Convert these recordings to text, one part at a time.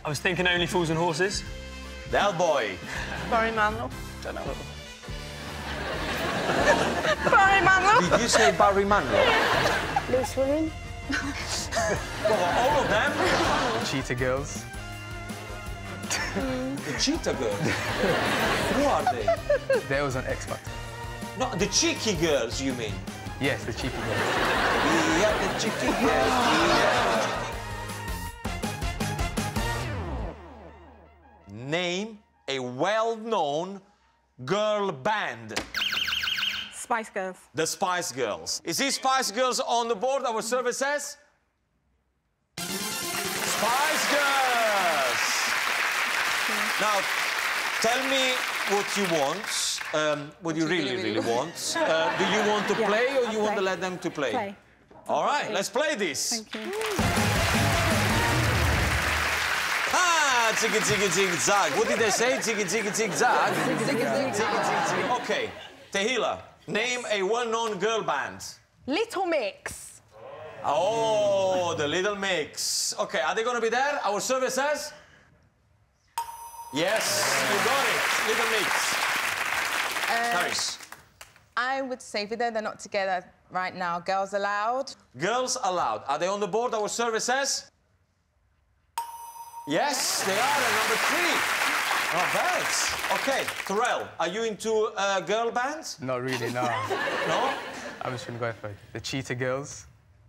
I was thinking only fools and horses. Del Boy. Barry Manilow. Don't know. Barry Manilow. Did you say Barry Manilow? Loose Women. Well, all of them? Cheetah Girls. The Cheetah Girls. Who are they? There was an X Factor. No, the Cheeky Girls, you mean? Yes, the Cheeky Girls. Yeah, the Cheeky Girls. Name a well-known girl band. Spice Girls. The Spice Girls. Is this Spice Girls on the board? Our survey says? Spice Girls! Now, tell me what you want, what you really want. Do you want to play or you want to let them to play? Play. All right, let's play this. Thank you. Ah, ziggy, ziggy, ziggy, zag. What did they say? Ziggy, ziggy, zig, zag? Ziggy, ziggy, zig. Okay, Tehila, name a well-known girl band. Little Mix. Oh, the Little Mix. Okay, are they going to be there? Our survey says? Yes, you got it. Little Mix. Paris. I would say, for they're not together right now, Girls Aloud. Girls Aloud. Are they on the board? Our survey says? Yes, they are at number 3. Not bad. Okay, Terrell, are you into girl bands? Not really, no. No? I'm just gonna go for it. The Cheetah Girls.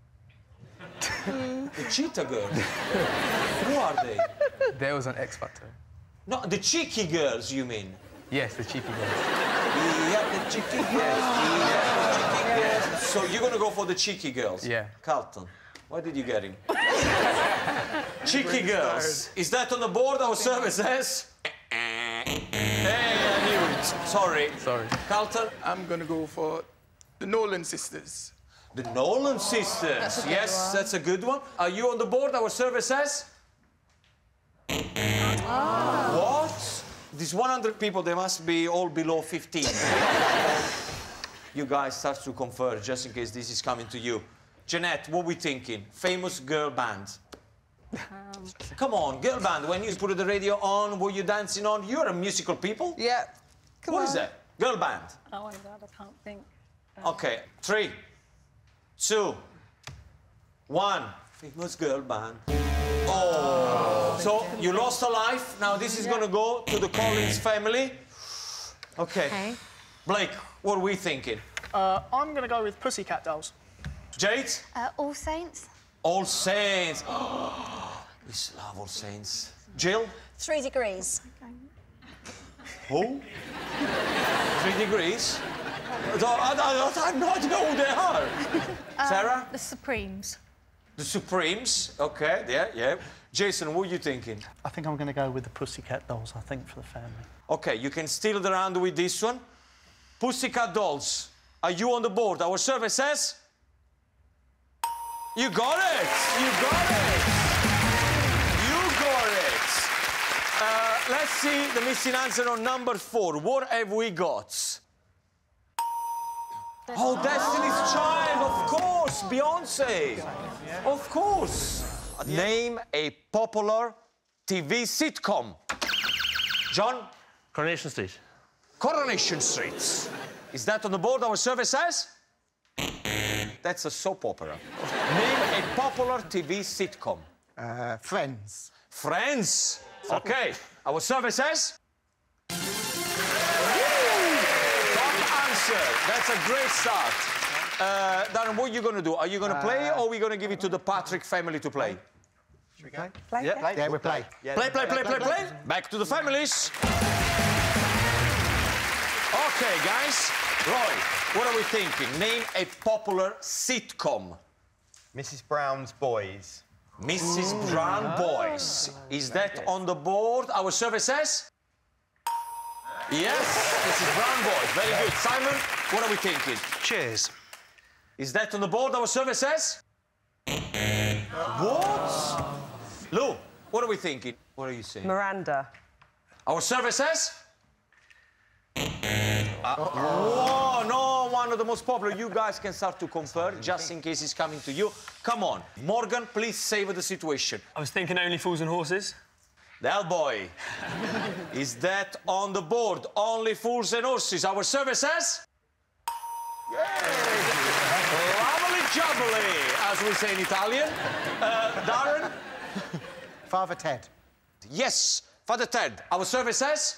The Cheetah Girls. Who are they? There was an X Factor. No, the Cheeky Girls, you mean? Yes, the Cheeky Girls. Yeah, the Cheeky Girls. Yeah, the Cheeky Girls. So you're gonna go for the Cheeky Girls? Yeah. Carlton, why did you get him? Cheeky Girls. Is that on the board? Our survey says? Hey, I knew it. Sorry. Sorry. Carlton? I'm gonna go for the Nolan sisters. The Nolan sisters. Yes, that's a good one. Are you on the board? Our survey says? What? These 100 people, they must be all below 15. You guys start to converge, just in case this is coming to you. Jeanette, what are we thinking? Famous girl band. Come on, girl band. When you put the radio on, were you dancing on? You're a musical people. Yeah. Come What on. is that? Girl band. Oh, my God, I can't think. Okay, 3, 2, 1. Famous girl band. Oh. So you lost a life. Now this is gonna go to the Collins family. Okay. Blake, what are we thinking? I'm going to go with Pussycat Dolls. Jade? All Saints. All Saints. We love All Saints. Jill? 3 Degrees. Who? 3 Degrees? I have no idea who they are. Sarah? The Supremes. The Supremes. Okay, yeah. Jason, what are you thinking? I think I'm going to go with the Pussycat Dolls, I think, for the family. Okay, you can steal the round with this one. Pussycat Dolls, are you on the board? Our survey says? You got it! You got it! You got it! Let's see the missing answer on number 4. What have we got? Oh, Destiny's Child, of course! Beyonce! Of course! Name a popular TV sitcom. John? Coronation Street. Coronation Street. Is that on the board? Our survey says? That's a soap opera. Name a popular TV sitcom. Friends. Friends. Okay. Our survey says? Top answer. That's a great start. Darren, what are you going to do? Are you going to play or are we going to give it to the Patrick family to play? Should we go? Play? Yeah, Yeah, we play. Play. Back to the families. Okay, guys. Roy, what are we thinking? Name a popular sitcom. Mrs. Brown's Boys. Mrs. Brown Boys. Is that on the board? Our survey says? Yes, Mrs. Brown Boys. Very good. Simon, what are we thinking? Cheers. Is that on the board? Our survey says? What? Lou, what are we thinking? What are you saying? Miranda. Our survey says? Whoa, no, one of the most popular. You guys can start to confer, just in case it's coming to you. Come on. Morgan, please save the situation. I was thinking only fools and horses. Del boy. Is that on the board? Only fools and horses. Our survey says... Lovely jubbly, as we say in Italian. Darren? Father Ted. Yes, Father Ted. Our survey says...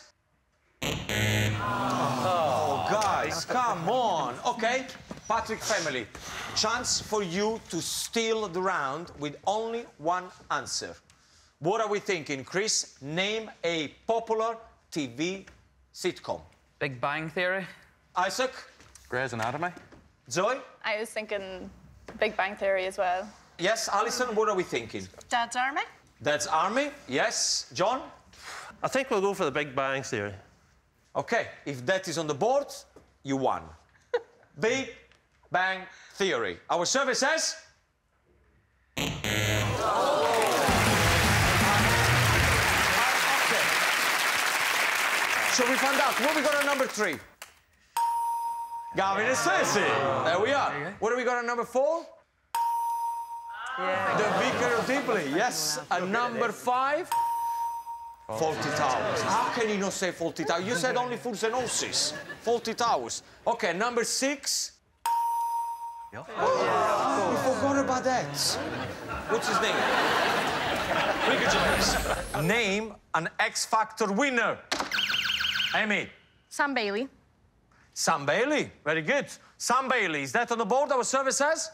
Oh, guys, come on. OK, Patrick family. Chance for you to steal the round with only one answer. What are we thinking, Chris? Name a popular TV sitcom. Big Bang Theory. Isaac? Grey's Anatomy. Zoe? I was thinking Big Bang Theory as well. Yes, Alison, what are we thinking? Dad's Army? That's Army. Yes. John? I think we'll go for the Big Bang Theory. OK, if that is on the board, you won. Big Bang Theory. Our survey says... So we found out. What we got at number 3? Gavin and Stacey. There we are. What do we got at number 4? The Vicar of Dibley. Yes. At number 5? Faulty Towers. How can you not say Faulty Towers? You said only Fools and Horses. Faulty Towers. OK, number 6. We forgot about that. What's his name? Ricky Gervais. Name an X Factor winner. Amy. Sam Bailey. Sam Bailey. Very good. Sam Bailey. Is that on the board, our survey says?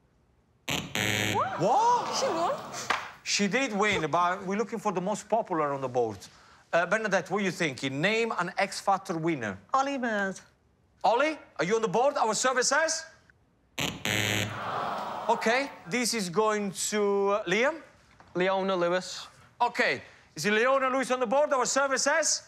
What? She won. She did win, but we're looking for the most popular on the board. Bernadette, what are you thinking? Name an X Factor winner. Ollie Bird. Ollie, are you on the board? Our survey says? OK, this is going to Liam. Leona Lewis. OK, is it Leona Lewis on the board? Our survey says?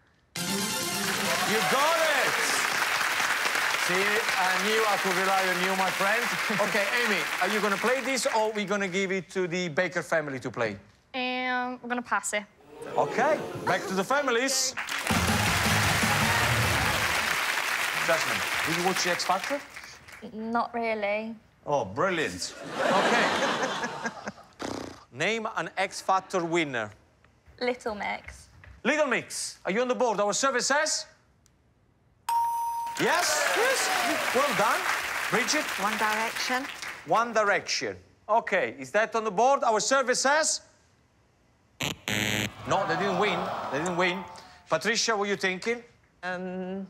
You got it! See, I knew I could rely on you, my friend. OK, Amy, are you going to play this, or are we going to give it to the Baker family to play? We're going to pass it. OK, back to the families. Jasmine, did you watch the X Factor? Not really. Oh, brilliant. OK. Name an X Factor winner. Little Mix. Little Mix, are you on the board? Our survey says? Yes, yes. Well done. Bridget? One Direction. One Direction. OK, is that on the board? Our survey says? No, they didn't win. They didn't win. Patricia, what are you thinking? I can't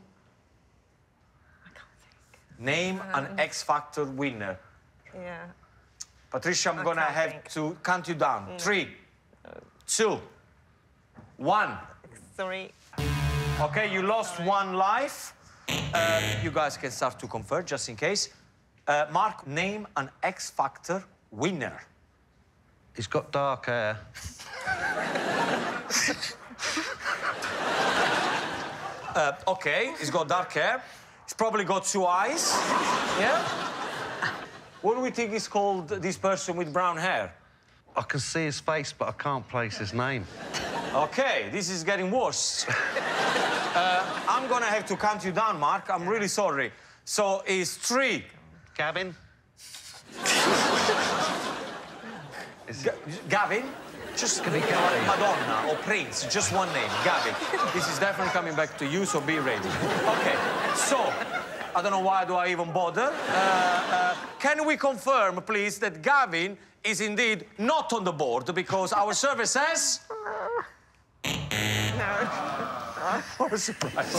think. Name an X Factor winner. Yeah. Patricia, I'm gonna have to count you down. 3, 2, 1. 3. OK, you lost 1 life. You guys can start to convert, just in case. Mark, name an X Factor winner. He's got dark hair. OK, he's got dark hair. He's probably got 2 eyes. Yeah? What do we think is called this person with brown hair? I can see his face, but I can't place his name. OK, this is getting worse. I'm gonna have to count you down, Mark. I'm really sorry. So it's 3. Gavin? Gavin? Just Madonna or Prince, just one name, Gavin. This is definitely coming back to you, so be ready. OK, so, I don't know why do I even bother. Can we confirm, please, that Gavin is indeed not on the board, because our survey says... What a surprise.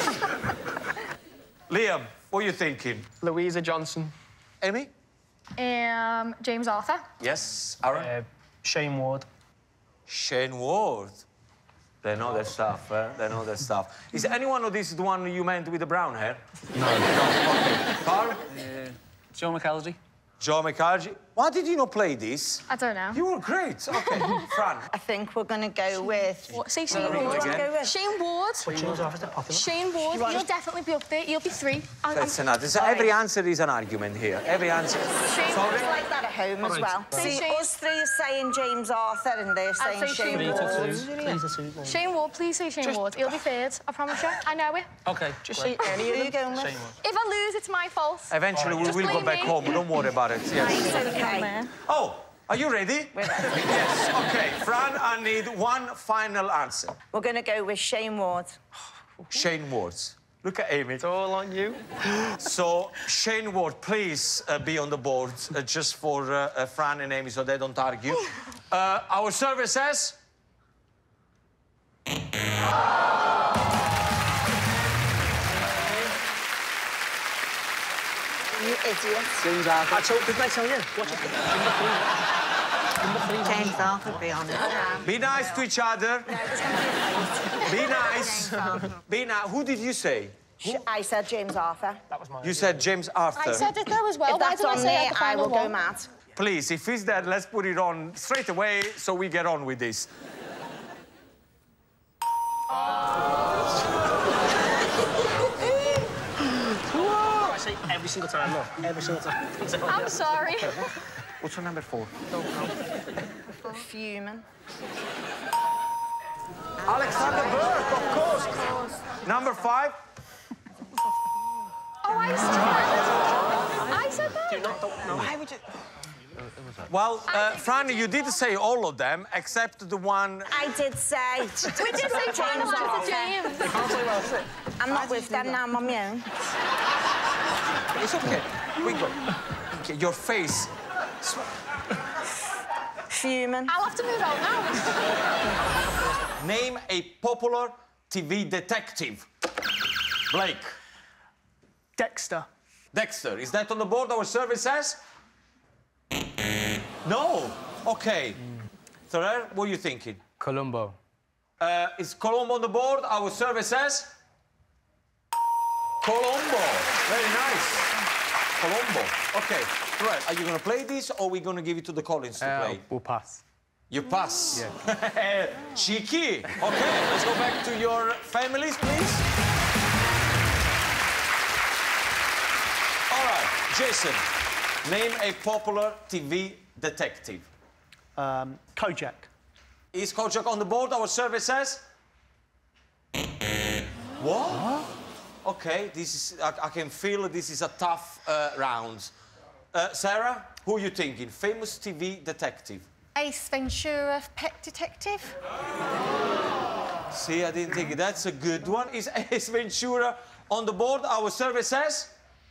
Liam, what are you thinking? Louisa Johnson. Amy? James Arthur. Yes. Aaron? Shane Ward. Shane Ward. They know their stuff, They know their stuff. Is anyone of this the one you meant with the brown hair? No. OK. Carl? Joe McAllister. Joe McAllister. Why did you not play this? I don't know. You were great. OK. Fran? I think we're going to go with... What? Say Shane Ward. Ward. Again. Shane Ward. Shane Ward. You'll definitely be up there. You'll be 3. That's enough. Every answer is an argument here. Every answer. Shane Ward's like that at home as well. Say See, Shane. us 3 are saying James Arthur and they're saying Shane Ward. Shane Ward, please say Shane Ward. He'll be 3rd. I promise you. I know it. OK, just say... Who are you going with? If I lose, it's my fault. Eventually, we will go blame back me. home. Don't worry about it. Yes. It's okay. Oh, Are you ready? We're ready. Yes, OK. Fran, I need one final answer. We're going to go with Shane Ward. Shane Ward. Look at Amy. It's all on you. So, Shane Ward, please be on the board just for Fran and Amy so they don't argue. Our survey says... You idiot. James Arthur. Didn't I tell you? Watch it. James Arthur, be honest. Be nice to each other. Be nice. Be nice. Who did you say? I said James Arthur. That was mine. You said James Arthur. I said it though as well. If that's on there, I will go mad. Please, if he's dead, let's put it on straight away so we get on with this. I say every single time, look. Every single time. I'm sorry. What's on number 4? Fuming. Alexander Burke, of course. Number 5. Oh, I said that. Why would you... Well, Franny, you did say all of them except the one... I did say... We did say James Arthur. James. I'm not with them now, I'm on my own. It's OK. We go. Okay, your face. Fuming. I'll have to move out now. Name a popular TV detective. Blake. Dexter. Dexter. Is that on the board? Our survey says? No. OK. Terrell, what are you thinking? Columbo. Is Colombo on the board? Our survey says? Colombo. Very nice. Colombo. OK. Right. Are you going to play this or are we going to give it to the Collins to play? We'll pass. You pass. Yeah. Cheeky. OK, let's go back to your families, please. All right, Jason, name a popular TV detective. Kojak. Is Kojak on the board? Our survey says? What? OK, this is... I can feel this is a tough round. Sarah, who are you thinking? Famous TV detective. Ace Ventura, Pet Detective. See, I didn't think that's a good one. Is Ace Ventura on the board? Our survey says?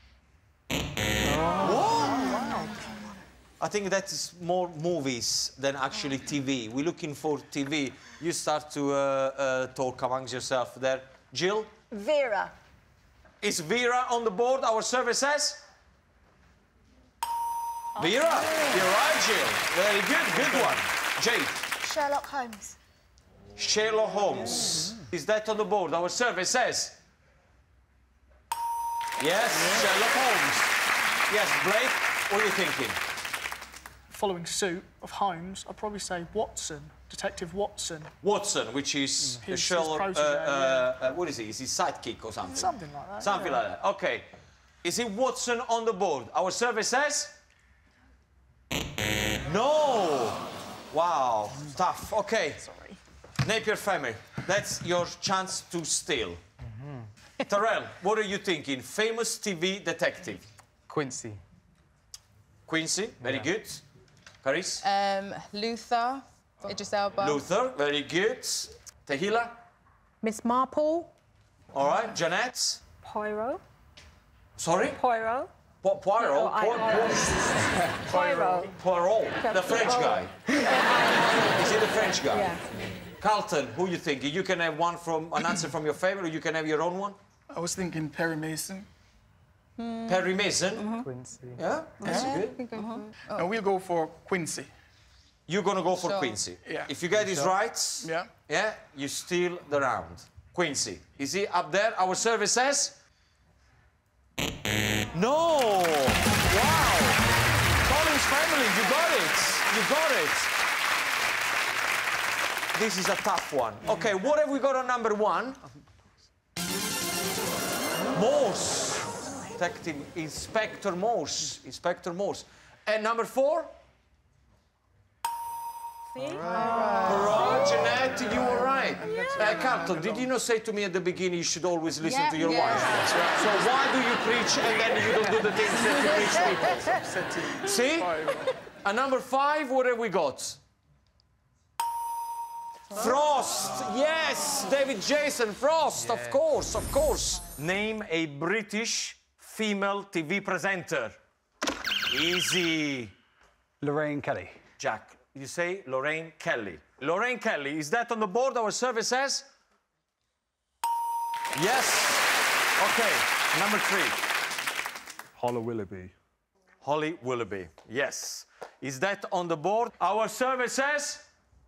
Wow. I think that is more movies than actually TV. We're looking for TV. You start to talk amongst yourself there. Jill? Vera. Is Vera on the board? Our survey says? Vera, you're right, Jill. Very good, good one. Jade. Sherlock Holmes. Sherlock Holmes. Is that on the board? Our survey says? Yes, Sherlock Holmes. Yes, Blake, what are you thinking? Following suit of Holmes, I'd probably say Watson, Detective Watson. Watson, which is the His Sherlock... protege, what is he? Is he sidekick or something? Something like that. Something like that. OK. Is it Watson on the board? Our survey says? No! Wow, tough. OK. Sorry. Napier family, that's your chance to steal. Terrell, what are you thinking? Famous TV detective. Quincy. Quincy, very good. Caris? Luther, Idris Elba. Luther, very good. Tehila? Miss Marple. All right. Jeanette? Poirot. Sorry? Poirot. Poirot? Poirot. Poirot, the French guy. Is he the French guy? Yeah. Carlton, who you thinking? You can have an answer from your family, or you can have your own one. I was thinking Perry Mason. Perry Mason? Quincy. Yeah, that's good. And we'll go for Quincy. You're going to go for Quincy. Yeah. If you get this right, Yeah. you steal the round. Quincy, is he up there? Our survey says? No! Wow! Collins family, you got it. You got it. This is a tough one. OK, what have we got on number 1? Morse. Detective Inspector Morse. Inspector Morse. And number 4? Poirot. Jeanette, you were right. Carlton, did you not say to me at the beginning you should always listen to your wife? So why do you preach and then you don't do the things that you preach people? See? And number 5, what have we got? Frost, yes, David Jason Frost, of course, of course. Name a British female TV presenter. Easy. Lorraine Kelly. Jack, you say Lorraine Kelly. Lorraine Kelly, is that on the board? Our survey says? Yes. Okay, number 3. Holly Willoughby. Holly Willoughby, yes. Is that on the board? Our survey says?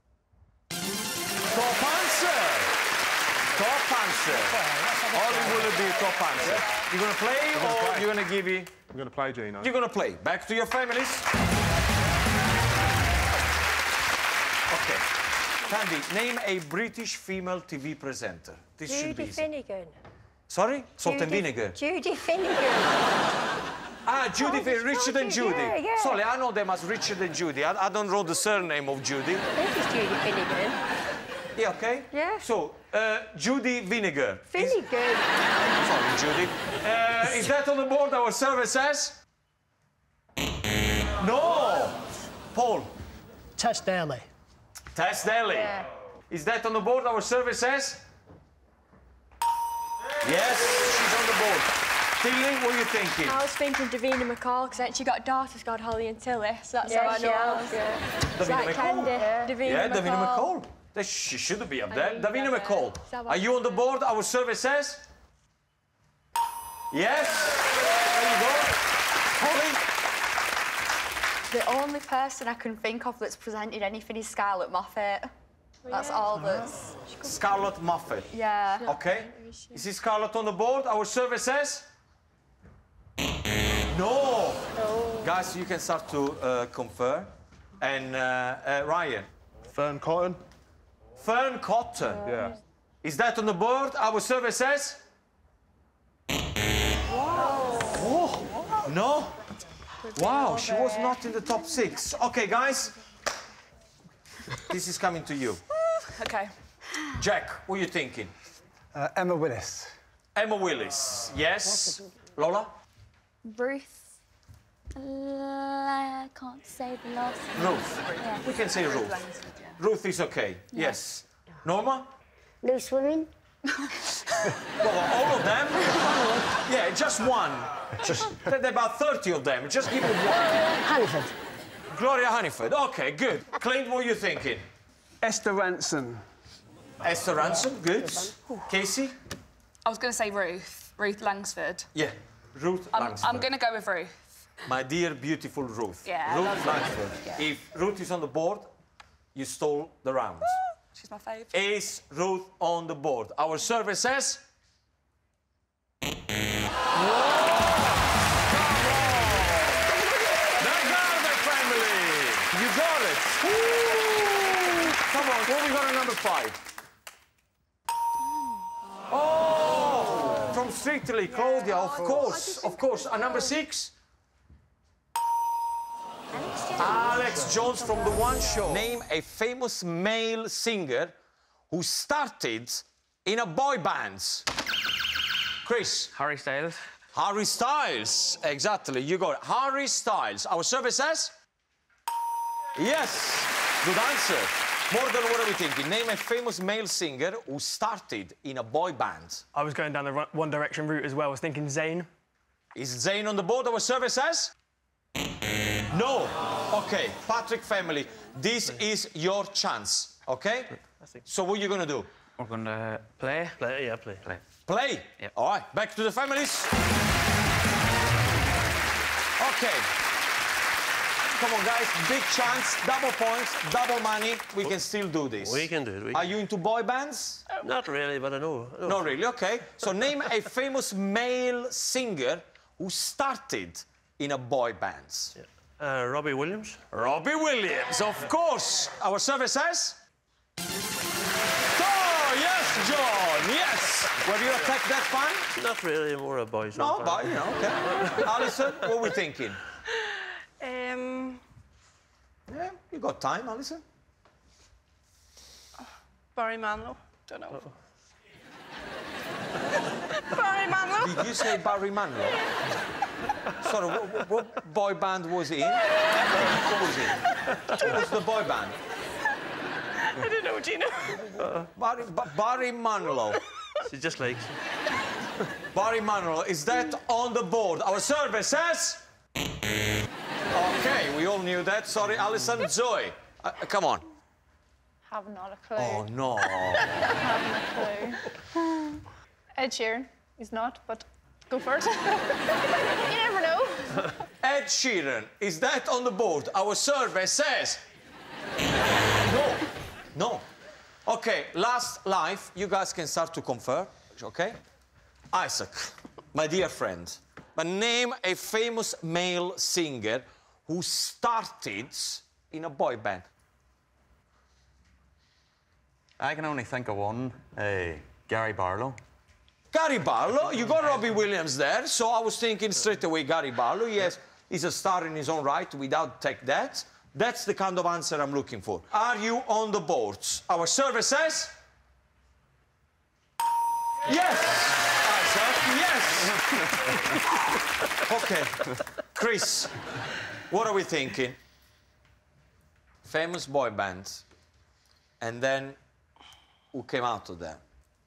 Top answer. Top answer. Holly Willoughby, top answer. You gonna play or you're gonna give me? I'm gonna play, Gino. You're gonna play. Back to your families. Okay. Candy, name a British female TV presenter. This should be Judy easy. Finnegan. Sorry? Salt and vinegar. Judy Finnegan. Ah, Judy, Richard and Judy. Yeah. Sorry, I know them as Richard and Judy. I don't know the surname of Judy. This is Judy Finnegan. Yeah, okay? Yeah. So, Judy Vinegar. Finnegan. Sorry, Judy. Is that on the board? Our survey says? No. Paul. Tess Daly. Tess Daly. Yeah. Is that on the board? Our survey says? Yes, she's on the board. Tilly, what are you thinking? I was thinking Davina McCall, because then she got daughters called Holly and Tilly, so that's how I she know. has, yeah. It's like McCall. Candy, Davina McCall. Davina McCall. She should be up there. Davina McCall. Are you on the board? Our survey says? Yes. There you go. Holly? The only person I can think of that's presented anything is Scarlett Moffat. That's all that's... Scarlett Moffat. Yeah. Okay. Is this Scarlett on the board? Our survey says? No. Guys, you can start to confer. And Ryan? Fern Cotton. Fern Cotton. Yeah. Is that on the board? Our survey says? Oh, no? Wow, she was not in the top 6. Okay, guys. This is coming to you. OK. Jack, what are you thinking? Emma Willis. Emma Willis, yes. Lola? Ruth. I can't say the last name. Ruth. Yeah. We can say Ruth. Ruth is okay, yes. Norma? Loose women. Well, all of them? Yeah, just one. There are about 30 of them. Just give me one. Hanford. Gloria Hunniford. Okay, good. Clint, what are you thinking? Esther Ranson. Esther Ranson, good. Casey? I was going to say Ruth. Ruth Langsford. Yeah, Ruth Langsford. I'm going to go with Ruth. My dear, beautiful Ruth. Yeah, I Ruth love Langsford. Yeah. If Ruth is on the board, you stole the round. She's my favourite. Is Ruth on the board? Our survey says... You got it. Come on, what we got at number 5? Oh, from Strictly, Claudia, of course. And number 6? Alex Jones from The One Show. Name a famous male singer who started in a boy band. Chris. Harry Styles. Harry Styles, exactly. You got it. Harry Styles. Our survey says? Yes. Good answer. Morgan, what are we thinking? Name a famous male singer who started in a boy band. I was going down the One Direction route as well. I was thinking Zayn. Is Zayn on the board? Our survey says? No. OK, Patrick family, this is your chance, OK? So what are you going to do? We're going to play. Play, yeah, play. Play? Yep. All right, back to the families. OK. Come on, guys, big chance, double points, double money. We can still do this. We can do it. Are you into boy bands? Not really, but I know. Not really, OK. So name a famous male singer who started in a boy band. Yeah. Robbie Williams. Robbie Williams, of course. Our survey says? Oh, yes, John, yes. Were you attacked that fun? Not really, more a boy. No, but, you know, OK. Alison, what are we thinking? Yeah, you got time, Alison. Barry Manilow. Don't know. Barry Manilow. Did you say Barry Manilow? Sorry, what boy band was he in? What was he? What was the boy band? I don't know, Gino. Barry Manilow. She just likes. Barry Manilow, is that on the board? Our survey says... OK, we all knew that. Sorry, Alison. Zoe, come on. Have not a clue. Oh, no. Haven't a clue. Ed Sheeran. He's not, but go for it. You never know. Ed Sheeran, is that on the board? Our survey says... No. No. OK, last life. You guys can start to confer, OK? Isaac, my dear friend, but name a famous male singer who started in a boy band. I can only think of one, Gary Barlow. Gary Barlow, you got Robbie Williams there, so I was thinking straight away Gary Barlow. Yes, he's a star in his own right, without take that. That's the kind of answer I'm looking for. Are you on the boards? Our survey says... Yes! Yes! OK. Chris, what are we thinking? Famous boy bands. And then, who came out of them?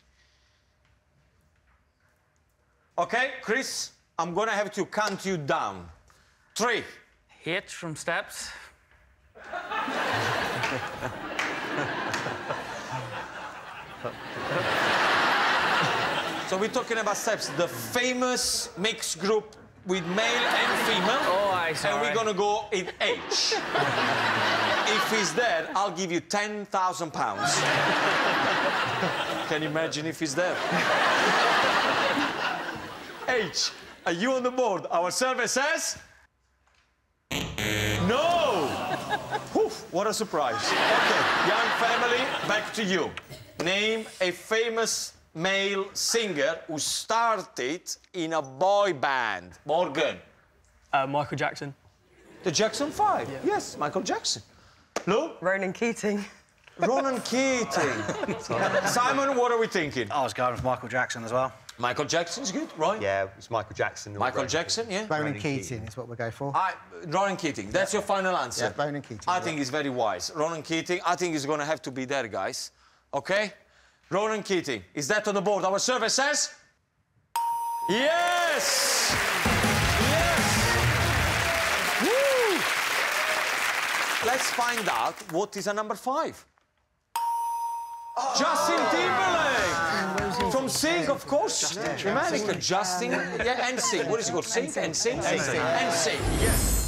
OK, Chris, I'm going to have to count you down. 3. Hate from Steps. So we're talking about Steps, the famous mixed group with male and female. Oh, aye, sorry. And we're going to go in H. If he's there, I'll give you £10,000. Can you imagine if he's there? H, are you on the board? Our survey says... No! Oof, what a surprise. OK, young family, back to you. Name a famous male singer who started in a boy band. Morgan. Michael Jackson. The Jackson 5? Yeah. Yes, Michael Jackson. Lou? Ronan Keating. Ronan Keating. Simon, what are we thinking? I was going with Michael Jackson as well. Michael Jackson's good, right? Yeah, it's Michael Jackson. Michael Jackson, yeah. Ronan Keating is what we'll go for. Ronan Keating, that's your final answer? Yeah, Ronan Keating. I think he's very wise. Ronan Keating, I think he's going to have to be there, guys. OK? Ronan Keating, is that on the board? Our survey says... Yes! Yes! Woo! Let's find out what is a number 5. Justin Timberlake! From Sing, of course. Justin. Justin. Yeah, and Sing. What is it called? Sing? And Sing? And Sing. And Sing. Yes.